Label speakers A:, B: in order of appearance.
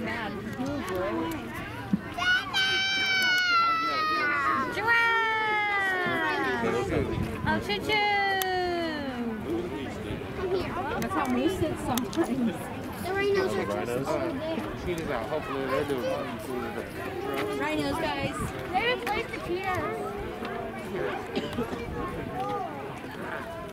A: mad.
B: Giraffe! Oh, choo-choo!
A: That's how moose sits sometimes.
C: The rhinos are just over there.
B: Cheetahs out. Hopefully they're doing
A: Rhinos, guys.
C: They replaced the cheetahs.